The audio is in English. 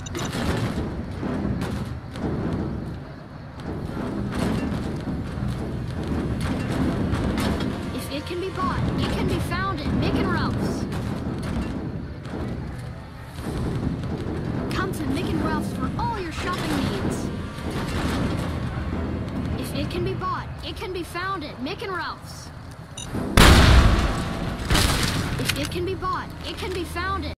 If it can be bought, it can be found at Mick and Ralph's. Come to Mick and Ralph's for all your shopping needs. If it can be bought, it can be found at Mick and Ralph's. If it can be bought, it can be found at